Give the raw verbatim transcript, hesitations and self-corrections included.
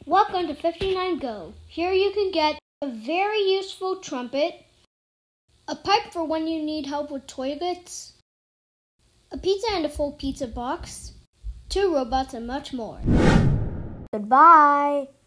Welcome to fifty-nine Go. Here you can get a very useful trumpet, a pipe for when you need help with toilets, a pizza and a full pizza box, two robots, and much more. Goodbye.